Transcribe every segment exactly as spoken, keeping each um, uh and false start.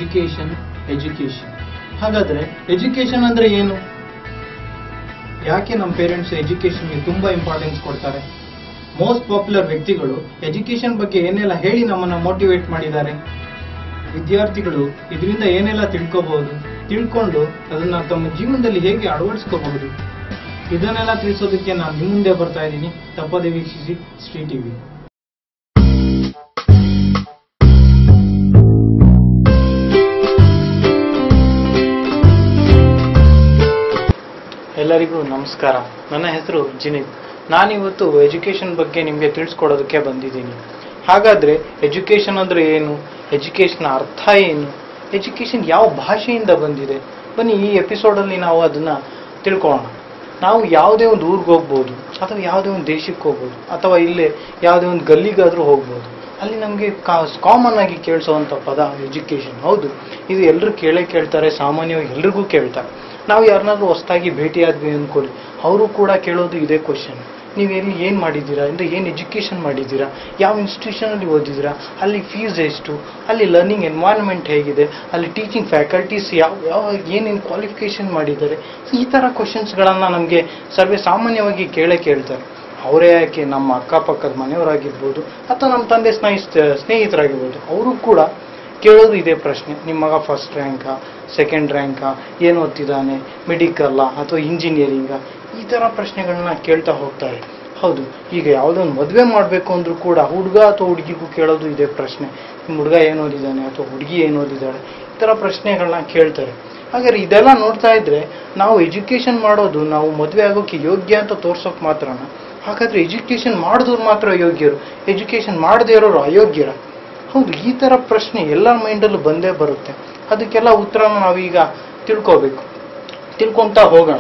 Education education ಹಾಗಾದ್ರೆ education ಅಂದ್ರೆ ಏನು? ಯಾಕೆ ನಮ್ಮ ಪೇರೆಂಟ್ಸ್ ಎಜುಕೇಶನ್ಗೆ ತುಂಬಾ ಇಂಪಾರ್ಟೆನ್ಸ್ ಕೊಡ್ತಾರೆ? ಮೋಸ್ಟ್ ಪಾಪ್ಯುಲರ್ ವ್ಯಕ್ತಿಗಳು ಎಜುಕೇಶನ್ ಬಗ್ಗೆ ಏನೆಲ್ಲ ಹೇಳಿ ನಮ್ಮನ್ನ ಮೋಟಿವೇಟ್ ಮಾಡಿದ್ದಾರೆ? ವಿದ್ಯಾರ್ಥಿಗಳು ಇದರಿಂದ ಏನೆಲ್ಲ ತಿಳ್ಕೋಬಹುದು, ತಿಳ್ಕೊಂಡು ಅದನ್ನ ತಮ್ಮ ಜೀವನದಲ್ಲಿ ಹೇಗೆ ಅಳವಡಿಸ್ಕೋಬಹುದು, ಇದನ್ನೆಲ್ಲ ತಿಳಿಸೋದಕ್ಕೆ ನಾನು ನಿಮ್ಮ ಮುಂದೆ ಬರ್ತಾ ಇದ್ದೀನಿ. ತಪ್ಪದೆ ವೀಕ್ಷಿಸಿ ಶ್ರೀ ಟಿವಿ. ಎಲ್ಲರಿಗೂ ನಮಸ್ಕಾರ. ನನ್ನ ಹೆಸರು ಜಿನಿತ್. ನಾನಿವತ್ತು ಎಜುಕೇಶನ್ ಬಗ್ಗೆ ನಿಮಗೆ ತಿಳಿಸ್ಕೊಡೋದಕ್ಕೆ ಬಂದಿದ್ದೀನಿ. ಹಾಗಾದ್ರೆ ಎಜುಕೇಶನ್ ಅಂದ್ರೆ ಏನು, ಎಜುಕೇಶನ್ ಅರ್ಥ ಏನು, ಎಜುಕೇಶನ್ ಯಾವ ಭಾಷೆಯಿಂದ ಬಂದಿದೆ, ಬನ್ನಿ ಈ ಎಪಿಸೋಡಲ್ಲಿ ನಾವು ಅದನ್ನ ತಿಳ್ಕೊಳ್ಳೋಣ. ನಾವು ಯಾವುದೇ ಒಂದು ಊರಿಗೆ ಹೋಗ್ಬೋದು, ಅಥವಾ ಯಾವುದೇ ಒಂದು ದೇಶಕ್ಕೆ ಹೋಗ್ಬೋದು, ಅಥವಾ ಇಲ್ಲೇ ಯಾವುದೇ ಒಂದು ಗಲ್ಲಿಗಾದ್ರೂ ಹೋಗ್ಬೋದು. ಅಲ್ಲಿ ನಮಗೆ ಕಾಮನ್ ಆಗಿ ಕೇಳಿಸುವಂಥ ಪದ ಎಜುಕೇಶನ್. ಹೌದು, ಇದು ಎಲ್ಲರೂ ಕೇಳೇ ಕೇಳ್ತಾರೆ, ಸಾಮಾನ್ಯವಾಗಿ ಎಲ್ರಿಗೂ ಕೇಳ್ತಾರೆ. ನಾವು ಯಾರನ್ನಾದ್ರೂ ಹೊಸದಾಗಿ ಭೇಟಿಯಾದ್ವಿ ಅಂದ್ಕೊಳ್ಳಿ, ಅವರು ಕೂಡ ಕೇಳೋದು ಇದೇ ಕ್ವಶನ್. ನೀವು ಎಲ್ಲಿ ಏನು ಮಾಡಿದ್ದೀರಾ, ಅಂದರೆ ಏನು ಎಜುಕೇಷನ್ ಮಾಡಿದ್ದೀರಾ, ಯಾವ ಇನ್ಸ್ಟಿಟ್ಯೂಷನಲ್ಲಿ ಓದಿದ್ದೀರಾ, ಅಲ್ಲಿ ಫೀಸ್ ಎಷ್ಟು, ಅಲ್ಲಿ ಲರ್ನಿಂಗ್ ಎನ್ವೈರನ್ಮೆಂಟ್ ಹೇಗಿದೆ, ಅಲ್ಲಿ ಟೀಚಿಂಗ್ ಫ್ಯಾಕಲ್ಟೀಸ್ ಯಾವ ಯಾವ ಏನೇನು ಕ್ವಾಲಿಫಿಕೇಷನ್ ಮಾಡಿದ್ದಾರೆ. ಈ ಥರ ಕ್ವಶನ್ಸ್ಗಳನ್ನು ನಮಗೆ ಸರ್ವೇ ಸಾಮಾನ್ಯವಾಗಿ ಕೇಳೇ ಕೇಳ್ತಾರೆ. ಅವರೇ ಯಾಕೆ, ನಮ್ಮ ಅಕ್ಕಪಕ್ಕದ ಮನೆಯವರಾಗಿರ್ಬೋದು ಅಥವಾ ನಮ್ಮ ತಂದೆ ಸ್ನೇಹಿತ ಸ್ನೇಹಿತರಾಗಿರ್ಬೋದು, ಅವರು ಕೂಡ ಕೇಳೋದು ಇದೇ ಪ್ರಶ್ನೆ. ನಿಮ್ಮ ಮಗ ಫಸ್ಟ್ ರ್ಯಾಂಕಾ, ಸೆಕೆಂಡ್ ರ್ಯಾಂಕಾ, ಏನು ಓದ್ತಿದ್ದಾನೆ, ಮೆಡಿಕಲ್ಲಾ ಅಥವಾ ಇಂಜಿನಿಯರಿಂಗಾ, ಈ ಥರ ಪ್ರಶ್ನೆಗಳನ್ನ ಕೇಳ್ತಾ ಹೋಗ್ತಾರೆ. ಹೌದು, ಈಗ ಯಾವುದೋ ಒಂದು ಮದುವೆ ಮಾಡಬೇಕು ಅಂದ್ರೂ ಕೂಡ ಹುಡುಗ ಅಥವಾ ಹುಡುಗಿಗೂ ಕೇಳೋದು ಇದೇ ಪ್ರಶ್ನೆ. ನಿಮ್ಮ ಹುಡುಗ ಏನು ಓದಿದ್ದಾನೆ ಅಥವಾ ಹುಡುಗಿ ಏನು ಓದಿದ್ದಾಳೆ, ಈ ಥರ ಪ್ರಶ್ನೆಗಳನ್ನ ಕೇಳ್ತಾರೆ. ಹಾಗಾದ್ರೆ ಇದೆಲ್ಲ ನೋಡ್ತಾ ಇದ್ರೆ ನಾವು ಎಜುಕೇಷನ್ ಮಾಡೋದು ನಾವು ಮದುವೆ ಆಗೋಕ್ಕೆ ಯೋಗ್ಯ ಅಂತ ತೋರ್ಸೋಕೆ ಮಾತ್ರನ? ಹಾಗಾದ್ರೆ ಎಜುಕೇಷನ್ ಮಾಡಿದವ್ರು ಮಾತ್ರ ಯೋಗ್ಯರು, ಎಜುಕೇಷನ್ ಮಾಡದೇ ಇರೋರು ಅಯೋಗ್ಯರ? ಹೌದು, ಈ ಥರ ಪ್ರಶ್ನೆ ಎಲ್ಲ ಮೈಂಡಲ್ಲೂ ಬಂದೇ ಬರುತ್ತೆ. ಅದಕ್ಕೆಲ್ಲ ಉತ್ತರನ ನಾವೀಗ ತಿಳ್ಕೋಬೇಕು. ತಿಳ್ಕೊತಾ ಹೋಗೋಣ.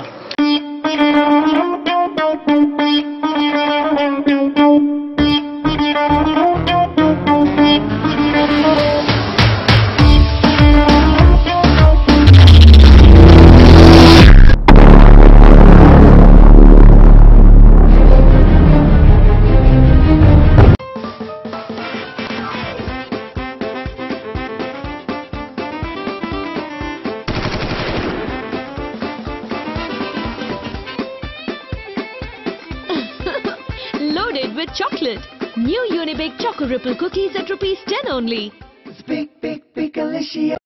Loaded with chocolate. New Unibig Choco Ripple cookies at rupees ten only. It's big, big, big delicious.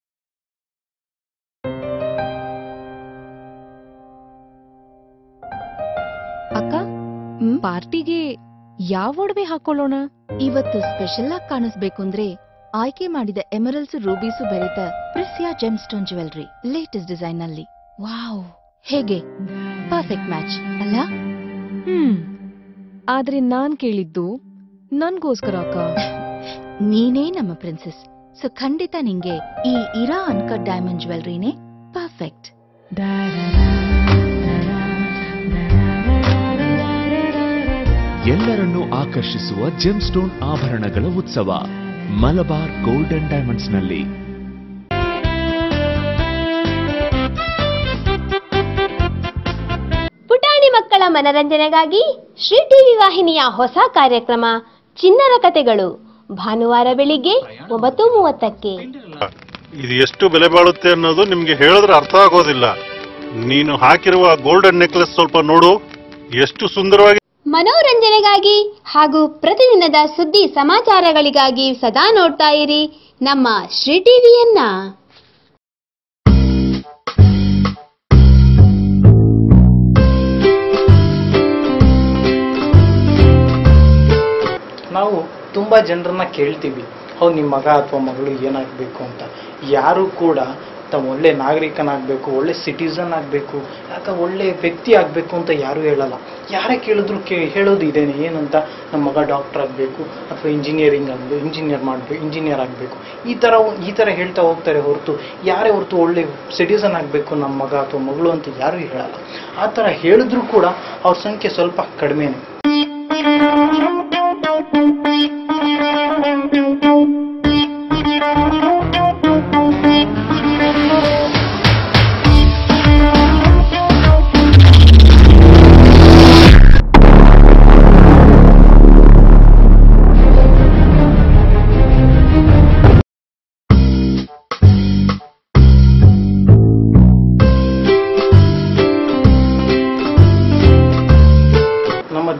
ಅಕ್ಕ, ಪಾರ್ಟಿಗೆ ಯಾವ ಒಡವೆ ಹಾಕೊಳ್ಳೋಣ? ಇವತ್ತು ಸ್ಪೆಷಲ್ ಆಗಿ ಕಾಣಿಸ್ಬೇಕು ಅಂದ್ರೆ ಆಯ್ಕೆ ಮಾಡಿದ ಎಮರಲ್ಸ್ ರೂಬೀಸು ಬೆರೆತ precious gemstone jewellery latest design ನಲ್ಲಿ. ವಾವ್, ಹೇಗೆ ಪರ್ಫೆಕ್ಟ್ ಮ್ಯಾಚ್ ಅಲ್ಲ? ಹ್ಮ್ ಆದ್ರೆ ನಾನ್ ಕೇಳಿದ್ದು ನನ್ಗೋಸ್ಕರ ಅಕ್ಕ. ನೀನೇ ನಮ್ಮ ಪ್ರಿನ್ಸೆಸ್, ಸೊ ಖಂಡಿತ ನಿಂಗೆ ಈ ಇರಾ ಅನ್ಕಟ್ ಡೈಮಂಡ್ ಜ್ಯುವೆಲ್ರಿನೇ ಪರ್ಫೆಕ್ಟ್. ಎಲ್ಲರನ್ನೂ ಆಕರ್ಷಿಸುವ ಜೆಮ್ ಸ್ಟೋನ್ ಆಭರಣಗಳ ಉತ್ಸವ ಮಲಬಾರ್ ಗೋಲ್ಡ್ ಅಂಡ್ ಡೈಮಂಡ್ಸ್ ನಲ್ಲಿ. ಪುಟಾಣಿ ಮಕ್ಕಳ ಮನರಂಜನೆಗಾಗಿ ಶ್ರೀ ಟಿವಿ ವಾಹಿನಿಯ ಹೊಸ ಕಾರ್ಯಕ್ರಮ ಚಿನ್ನರ ಕತೆಗಳು ಭಾನುವಾರ ಬೆಳಿಗ್ಗೆ ಒಂಬತ್ತು ಮೂವತ್ತಕ್ಕೆ. ಇದು ಎಷ್ಟು ಬೆಲೆ ಬಾಳುತ್ತೆ ಅನ್ನೋದು ನಿಮ್ಗೆ ಹೇಳಿದ್ರೆ ಅರ್ಥ ಆಗೋದಿಲ್ಲ. ನೀನು ಹಾಕಿರುವ ಗೋಲ್ಡನ್ ನೆಕ್ಲೆಸ್ ಸ್ವಲ್ಪ ನೋಡು, ಎಷ್ಟು ಸುಂದರವಾಗಿ. ಮನೋರಂಜನೆಗಾಗಿ ಹಾಗೂ ಪ್ರತಿದಿನದ ಸುದ್ದಿ ಸಮಾಚಾರಗಳಿಗಾಗಿ ಸದಾ ನೋಡ್ತಾ ಇರಿ ನಮ್ಮ ಶ್ರೀ ಟಿವಿಯನ್ನ. ನಾವು ತುಂಬಾ ಜನರನ್ನ ಕೇಳ್ತೀವಿ, ಹೌದು ನಿಮ್ಮ ಮಗ ಅಥವಾ ಮಗಳು ಏನಾಗಬೇಕು ಅಂತ. ಯಾರು ಕೂಡ ತಾವು ಒಳ್ಳೆ ನಾಗರಿಕನಾಗಬೇಕು, ಒಳ್ಳೆ ಸಿಟಿಸನ್ ಆಗಬೇಕು ಅಥವಾ ಒಳ್ಳೆ ವ್ಯಕ್ತಿ ಆಗಬೇಕು ಅಂತ ಯಾರು ಹೇಳಲ್ಲ. ಯಾರೇ ಕೇಳಿದ್ರು ಕೇ ಹೇಳೋದು ಇದೇನೆ, ಏನಂತ ನಮ್ಮ ಮಗ ಡಾಕ್ಟರ್ ಆಗಬೇಕು ಅಥವಾ ಇಂಜಿನಿಯರಿಂಗ್ ಆಗಬೇಕು, ಇಂಜಿನಿಯರ್ ಮಾಡಬೇಕು, ಇಂಜಿನಿಯರ್ ಆಗಬೇಕು, ಈ ಥರ ಈ ಥರ ಹೇಳ್ತಾ ಹೋಗ್ತಾರೆ ಹೊರತು ಯಾರೇ ಹೊರತು ಒಳ್ಳೆ ಸಿಟಿಸನ್ ಆಗಬೇಕು ನಮ್ಮ ಮಗ ಅಥವಾ ಮಗಳು ಅಂತ ಯಾರೂ ಹೇಳಲ್ಲ. ಆ ಥರ ಹೇಳಿದ್ರು ಕೂಡ ಅವ್ರ ಸಂಖ್ಯೆ ಸ್ವಲ್ಪ ಕಡಿಮೆನೆ.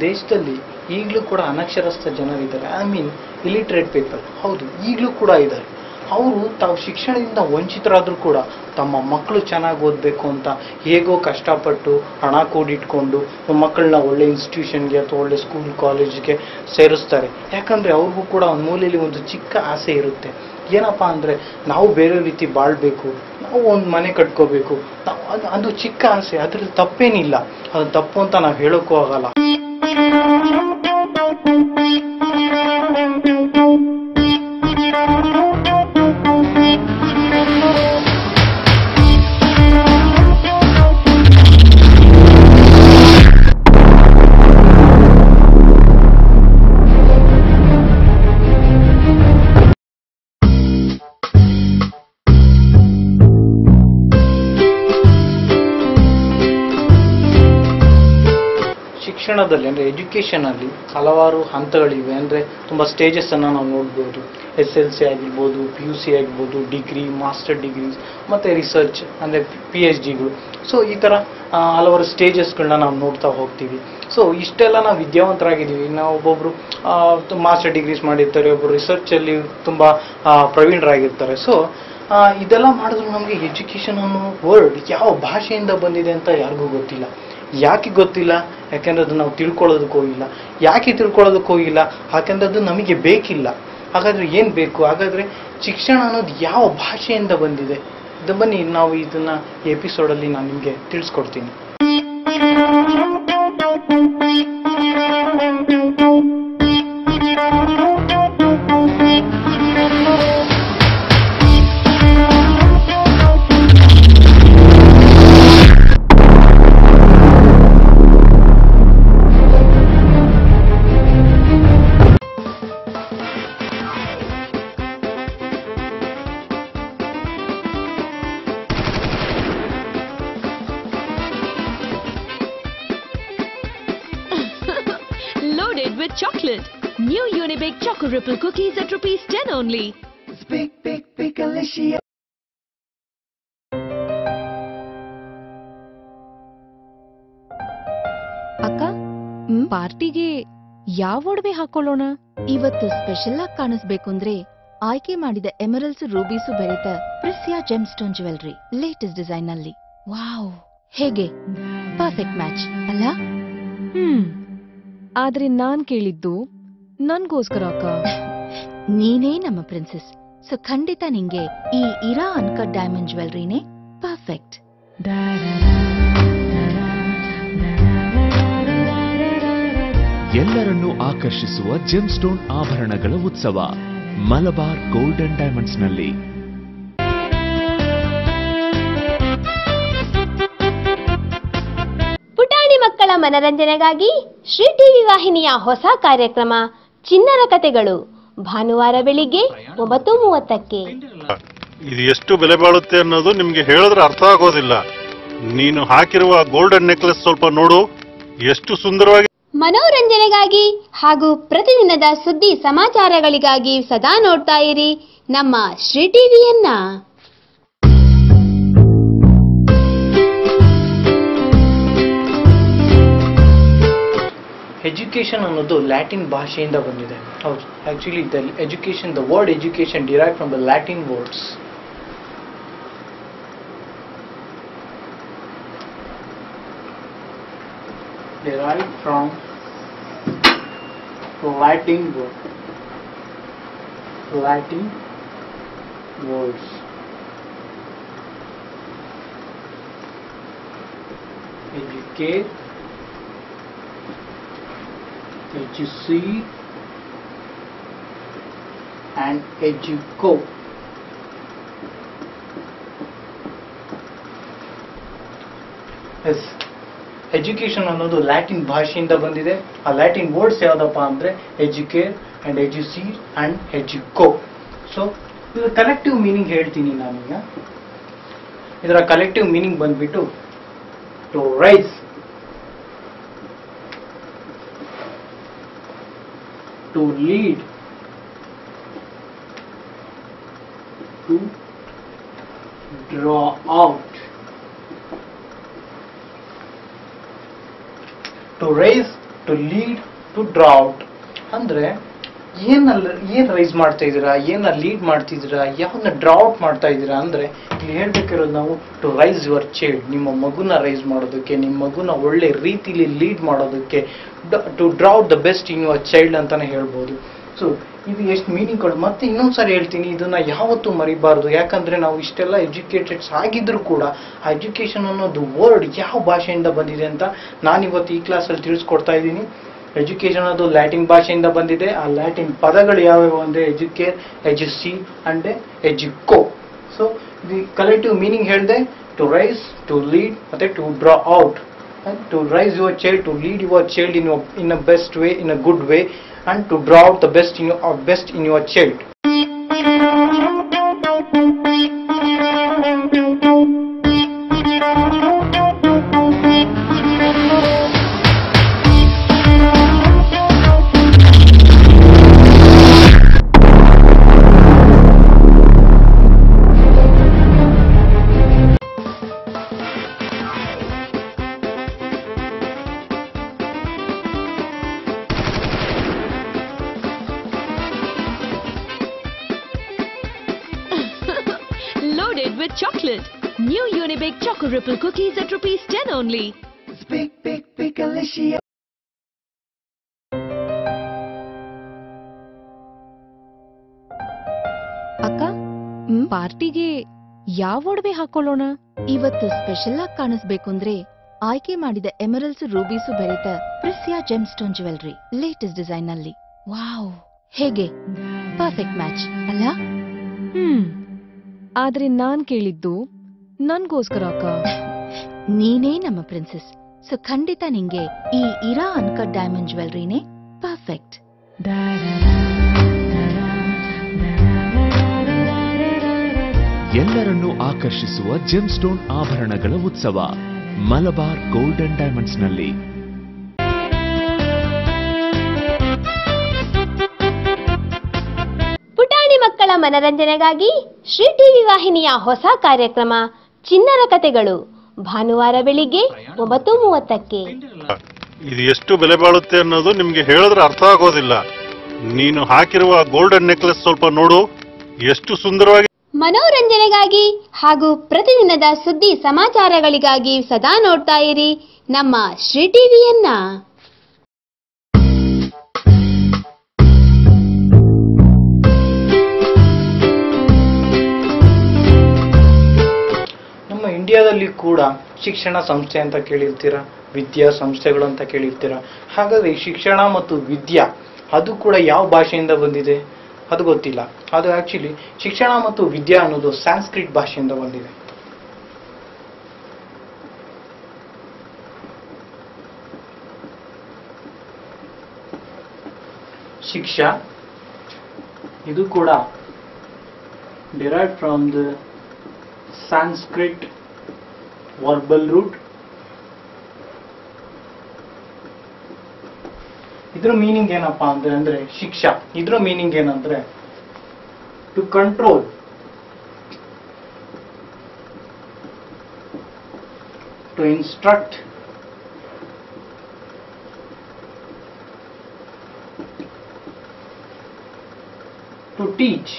ದೇಶದಲ್ಲಿ ಈಗಲೂ ಕೂಡ ಅನಕ್ಷರಸ್ಥ ಜನರಿದ್ದಾರೆ, ಐ ಮೀನ್ ಇಲಿಟ್ರೇಟ್ ಪೀಪಲ್. ಹೌದು, ಈಗಲೂ ಕೂಡ ಇದ್ದಾರೆ. ಅವರು ತಾವು ಶಿಕ್ಷಣದಿಂದ ವಂಚಿತರಾದರೂ ಕೂಡ ತಮ್ಮ ಮಕ್ಕಳು ಚೆನ್ನಾಗಿ ಓದಬೇಕು ಅಂತ ಹೇಗೋ ಕಷ್ಟಪಟ್ಟು ಹಣ ಕೂಡಿಟ್ಕೊಂಡು ಮಕ್ಕಳನ್ನ ಒಳ್ಳೆ ಇನ್ಸ್ಟಿಟ್ಯೂಷನ್ಗೆ ಅಥವಾ ಒಳ್ಳೆ ಸ್ಕೂಲ್ ಕಾಲೇಜ್ಗೆ ಸೇರಿಸ್ತಾರೆ. ಯಾಕಂದರೆ ಅವ್ರಿಗೂ ಕೂಡ ಒಂದು ಮೂಲೆಯಲ್ಲಿ ಒಂದು ಚಿಕ್ಕ ಆಸೆ ಇರುತ್ತೆ. ಏನಪ್ಪ ಅಂದರೆ ನಾವು ಬೇರೆ ರೀತಿ ಬಾಳಬೇಕು, ನಾವು ಒಂದು ಮನೆ ಕಟ್ಕೋಬೇಕು, ನಾವು ಅದು ಅದು ಚಿಕ್ಕ ಆಸೆ, ಅದ್ರಲ್ಲಿ ತಪ್ಪೇನಿಲ್ಲ. ಅದು ತಪ್ಪು ಅಂತ ನಾವು ಹೇಳೋಕ್ಕೂ ಆಗಲ್ಲ. ಶಿಕ್ಷಣದಲ್ಲಿ ಅಂದರೆ ಎಜುಕೇಷನಲ್ಲಿ ಹಲವಾರು ಹಂತಗಳಿವೆ. ಅಂದರೆ ತುಂಬ ಸ್ಟೇಜಸ್ಸನ್ನು ನಾವು ನೋಡ್ಬೋದು. ಎಸ್ ಎಲ್ ಸಿ ಆಗಿರ್ಬೋದು, ಪಿ ಯು ಸಿ ಆಗಿರ್ಬೋದು, ಡಿಗ್ರಿ, ಮಾಸ್ಟರ್ ಡಿಗ್ರೀಸ್ ಮತ್ತು ರಿಸರ್ಚ್ ಅಂದರೆ ಪಿ ಎಚ್ ಡಿಗಳು. ಸೊ ಈ ಥರ ಹಲವಾರು ಸ್ಟೇಜಸ್ಗಳನ್ನ ನಾವು ನೋಡ್ತಾ ಹೋಗ್ತೀವಿ. ಸೊ ಇಷ್ಟೆಲ್ಲ ನಾವು ವಿದ್ಯಾವಂತರಾಗಿದ್ದೀವಿ. ನಾವು ಒಬ್ಬೊಬ್ಬರು ಮಾಸ್ಟರ್ ಡಿಗ್ರೀಸ್ ಮಾಡಿರ್ತಾರೆ, ಒಬ್ಬರು ರಿಸರ್ಚಲ್ಲಿ ತುಂಬ ಪ್ರವೀಣರಾಗಿರ್ತಾರೆ. ಸೊ ಇದೆಲ್ಲ ಮಾಡಿದ್ರು ನಮಗೆ ಎಜುಕೇಷನ್ ಅನ್ನೋ ವರ್ಡ್ ಯಾವ ಭಾಷೆಯಿಂದ ಬಂದಿದೆ ಅಂತ ಯಾರಿಗೂ ಗೊತ್ತಿಲ್ಲ. ಯಾಕೆ ಗೊತ್ತಿಲ್ಲ? ಯಾಕೆಂದ್ರೆ ಅದು ನಾವು ತಿಳ್ಕೊಳ್ಳೋದಕ್ಕೆ ಹೋಗಿಲ್ಲ. ಯಾಕೆ ತಿಳ್ಕೊಳ್ಳೋದಕ್ಕೆ ಹೋಗಿಲ್ಲ? ಯಾಕೆಂದ್ರೆ ಅದು ನಮಗೆ ಬೇಕಿಲ್ಲ. ಹಾಗಾದರೆ ಏನು ಬೇಕು? ಹಾಗಾದರೆ ಶಿಕ್ಷಣ ಅನ್ನೋದು ಯಾವ ಭಾಷೆಯಿಂದ ಬಂದಿದೆ? ಇದು ಬನ್ನಿ ನಾವು ಇದನ್ನು ಎಪಿಸೋಡಲ್ಲಿ ನಾನು ನಿಮಗೆ ತಿಳಿಸ್ಕೊಡ್ತೀನಿ. Loaded with chocolate. New Unibig Choco Ripple cookies at rupees ten only. It's big, big, big Alicia. ಅಕ್ಕ, ಪಾರ್ಟಿಗೆ ಯಾವ ಒಡವೆ ಹಾಕೊಳ್ಳೋಣ? ಇವತ್ತು ಸ್ಪೆಷಲ್ ಆಗಿ ಕಾಣಿಸ್ಬೇಕು ಅಂದ್ರೆ ಆಯ್ಕೆ ಮಾಡಿದ ಎಮರಲ್ಸ್ ರೂಬೀಸು ಬೆರೆತ precious gemstone jewellery latest design ನಲ್ಲಿ. ವಾವ್, ಹೇಗೆ ಪರ್ಫೆಕ್ಟ್ ಮ್ಯಾಚ್ ಅಲ್ಲ? ಹ್ಮ್ ಆದ್ರೆ ನಾನ್ ಕೇಳಿದ್ದು ನನ್ಗೋಸ್ಕರ ಅಕ್ಕ. ನೀನೇ ನಮ್ಮ ಪ್ರಿನ್ಸೆಸ್, ಸೊ ಖಂಡಿತ ನಿಂಗೆ ಈ ಇರಾ ಅನ್ಕಟ್ ಡೈಮಂಡ್ ಜ್ಯುವೆಲ್ರಿನೇ ಪರ್ಫೆಕ್ಟ್. ಎಲ್ಲರನ್ನೂ ಆಕರ್ಷಿಸುವ ಜೆಮ್ಸ್ಟೋನ್ ಆಭರಣಗಳ ಉತ್ಸವ ಮಲಬಾರ್ ಗೋಲ್ಡನ್ ಡೈಮಂಡ್ಸ್ ನಲ್ಲಿ. ಪುಟಾಣಿ ಮಕ್ಕಳ ಮನರಂಜನೆಗಾಗಿ ಶ್ರೀ ಟಿವಿ ವಾಹಿನಿಯ ಹೊಸ ಕಾರ್ಯಕ್ರಮ ಚಿನ್ನರ ಕತೆಗಳು ಭಾನುವಾರ ಬೆಳಿಗ್ಗೆ ಒಂಬತ್ತು ಮೂವತ್ತಕ್ಕೆ. ಇದು ಎಷ್ಟು ಬೆಲೆ ಬಾಳುತ್ತೆ ಅನ್ನೋದು ನಿಮ್ಗೆ ಹೇಳಿದ್ರೆ ಅರ್ಥ ಆಗೋದಿಲ್ಲ. ನೀನು ಹಾಕಿರುವ ಗೋಲ್ಡನ್ ನೆಕ್ಲೆಸ್ ಸ್ವಲ್ಪ ನೋಡು, ಎಷ್ಟು ಸುಂದರವಾಗಿ. ಮನೋರಂಜನೆಗಾಗಿ ಹಾಗೂ ಪ್ರತಿದಿನದ ಸುದ್ದಿ ಸಮಾಚಾರಗಳಿಗಾಗಿ ಸದಾ ನೋಡ್ತಾ ಇರಿ ನಮ್ಮ ಶ್ರೀ ಟಿವಿಯನ್ನ. ಎಜುಕೇಷನ್ ಅನ್ನೋದು ಲ್ಯಾಟಿನ್ ಭಾಷೆಯಿಂದ ಬಂದಿದೆ. ಹೌದು, actually the education the word education derive from the Latin words. derived from Latin word, Latin words. Educate, educate, and educo. Yes. Education ಅನ್ನೋದು ಲ್ಯಾಟಿನ್ ಭಾಷೆಯಿಂದ ಬಂದಿದೆ. ಆ ಲ್ಯಾಟಿನ್ ವರ್ಡ್ಸ್ ಯಾವುದಪ್ಪ ಅಂದರೆ ಎಜುಕೇಟ್ ಆ್ಯಂಡ್ ಎಜುಸೀಟ್ ಆ್ಯಂಡ್ ಎಜುಕೋ. ಸೊ ಇದರ ಕಲೆಕ್ಟಿವ್ ಮೀನಿಂಗ್ ಹೇಳ್ತೀನಿ ನಾನೀಗ. ಇದರ ಕಲೆಕ್ಟಿವ್ ಮೀನಿಂಗ್ ಬಂದ್ಬಿಟ್ಟು to raise, to lead, to draw out. To raise to lead to draw out. ಅಂದರೆ ಏನಲ್ಲ ಏನು ರೈಸ್ ಮಾಡ್ತಾ ಇದ್ದೀರಾ, ಏನ ಲೀಡ್ ಮಾಡ್ತಿದ್ದೀರಾ, ಯಾವನ್ನ ಡ್ರೌಟ್ ಮಾಡ್ತಾ ಇದ್ದೀರಾ ಅಂದರೆ ಇಲ್ಲಿ ಹೇಳ್ಬೇಕಿರೋದು ನಾವು ಟು ರೈಸ್ ಯುವರ್ ಚೈಲ್ಡ್, ನಿಮ್ಮ ಮಗುನ ರೈಸ್ ಮಾಡೋದಕ್ಕೆ, ನಿಮ್ಮ ಮಗುನ ಒಳ್ಳೆ ರೀತಿಲಿ ಲೀಡ್ ಮಾಡೋದಕ್ಕೆ, to draw out the best in your child ಅಂತಾನೆ ಹೇಳ್ಬೋದು. ಸೊ ಇದು ಎಷ್ಟು ಮೀನಿಂಗ್ಗಳು. ಮತ್ತೆ ಇನ್ನೊಂದ್ಸರಿ ಹೇಳ್ತೀನಿ, ಇದನ್ನ ಯಾವತ್ತೂ ಮರಿಬಾರ್ದು. ಯಾಕಂದ್ರೆ ನಾವು ಇಷ್ಟೆಲ್ಲ ಎಜುಕೇಟೆಡ್ಸ್ ಆಗಿದ್ರು ಕೂಡ ಆ ಎಜುಕೇಶನ್ ಅನ್ನೋದು ವರ್ಡ್ ಯಾವ ಭಾಷೆಯಿಂದ ಬಂದಿದೆ ಅಂತ ನಾನಿವತ್ತು ಈ ಕ್ಲಾಸಲ್ಲಿ ತಿಳಿಸ್ಕೊಡ್ತಾ ಇದ್ದೀನಿ. ಎಜುಕೇಶನ್ ಅದು ಲ್ಯಾಟಿನ್ ಭಾಷೆಯಿಂದ ಬಂದಿದೆ. ಆ ಲ್ಯಾಟಿನ್ ಪದಗಳು ಯಾವ್ಯಾವ ಅಂದರೆ ಎಜುಕೇರ್, ಎಜುಸಿ ಅಂಡ್ ಎಜುಕೋ. ಸೊ ದಿ ಕಲೆಕ್ಟಿವ್ ಮೀನಿಂಗ್ ಹೇಳಿದೆ, ಟು ರೈಸ್, ಟು ಲೀಡ್ ಮತ್ತೆ to draw out. To raise your child, to lead your child in in a best way, in a good way, and to draw out the best in your uh, best in your child. Loaded with chocolate. New Unibig Choco Ripple Cookies at rupees ten only. It's big, big, big Alicia. ಅಕ್ಕ, ಪಾರ್ಟಿಗೆ ಯಾವ ಒಡವೆ ಹಾಕೊಳ್ಳೋಣ? ಇವತ್ತು special ಆಗಿ ಕಾಣಿಸ್ಬೇಕು ಅಂದ್ರೆ ಆಯ್ಕೆ ಮಾಡಿದ ಎಮರಲ್ಸ್ ರೂಬೀಸು ಬೆರೆತ precious gemstone jewellery latest design ನಲ್ಲಿ. ವಾವ್, ಹೇಗೆ ಪರ್ಫೆಕ್ಟ್ ಮ್ಯಾಚ್ ಅಲ್ಲ? ಹ್ಮ್ ಆದ್ರೆ ನಾನ್ ಕೇಳಿದ್ದು ನನ್ಗೋಸ್ಕರ ಅಕ್ಕ. ನೀನೇ ನಮ್ಮ ಪ್ರಿನ್ಸೆಸ್, ಸೊ ಖಂಡಿತ ನಿಂಗೆ ಈ ಇರಾ ಅನ್ಕಟ್ ಡೈಮಂಡ್ ಜ್ಯುವೆಲ್ರಿನೇ ಪರ್ಫೆಕ್ಟ್. ಎಲ್ಲರನ್ನೂ ಆಕರ್ಷಿಸುವ ಜೆಮ್ ಸ್ಟೋನ್ ಆಭರಣಗಳ ಉತ್ಸವ ಮಲಬಾರ್ ಗೋಲ್ಡನ್ ಡೈಮಂಡ್ಸ್ ನಲ್ಲಿ. ಪುಟಾಣಿ ಮಕ್ಕಳ ಮನರಂಜನೆಗಾಗಿ ಶ್ರೀ ಟಿವಿ ವಾಹಿನಿಯ ಹೊಸ ಕಾರ್ಯಕ್ರಮ ಚಿನ್ನರ ಕತೆಗಳು ಭಾನುವಾರ ಬೆಳಿಗ್ಗೆ ಒಂಬತ್ತು ಮೂವತ್ತಕ್ಕೆ. ಇದು ಎಷ್ಟು ಬೆಲೆ ಬಾಳುತ್ತೆ ಅನ್ನೋದು ನಿಮ್ಗೆ ಹೇಳಿದ್ರೆ ಅರ್ಥ ಆಗೋದಿಲ್ಲ. ನೀನು ಹಾಕಿರುವ ಗೋಲ್ಡನ್ ನೆಕ್ಲೆಸ್ ಸ್ವಲ್ಪ ನೋಡು, ಎಷ್ಟು ಸುಂದರವಾಗಿ. ಮನೋರಂಜನೆಗಾಗಿ ಹಾಗೂ ಪ್ರತಿದಿನದ ಸುದ್ದಿ ಸಮಾಚಾರಗಳಿಗಾಗಿ ಸದಾ ನೋಡ್ತಾ ಇರಿ ನಮ್ಮ ಶ್ರೀ ಟಿವಿಯನ್ನ. ನಮ್ಮ ಇಂಡಿಯಾದಲ್ಲಿ ಕೂಡ ಶಿಕ್ಷಣ ಸಂಸ್ಥೆ ಅಂತ ಕೇಳಿರ್ತೀರಾ, ವಿದ್ಯಾ ಸಂಸ್ಥೆಗಳು ಅಂತ ಕೇಳಿರ್ತೀರಾ. ಹಾಗಾದ್ರೆ ಶಿಕ್ಷಣ ಮತ್ತು ವಿದ್ಯಾ ಅದು ಕೂಡ ಯಾವ ಭಾಷೆಯಿಂದ ಬಂದಿದೆ ಅದು ಗೊತ್ತಿಲ್ಲ. ಅದು ಆಕ್ಚುಲಿ ಶಿಕ್ಷಣ ಮತ್ತು ವಿದ್ಯಾ ಅನ್ನೋದು ಸಂಸ್ಕೃತ್ ಭಾಷೆಯಿಂದ ಬಂದಿದೆ. ಶಿಕ್ಷಾ ಇದು ಕೂಡ derived from the Sanskrit verbal root. ಇದ್ರ ಮೀನಿಂಗ್ ಏನಪ್ಪಾ ಅಂದ್ರೆ ಅಂದ್ರೆ ಶಿಕ್ಷಾ ಇದ್ರ ಮೀನಿಂಗ್ ಏನಂದ್ರೆ to control, to instruct, to teach.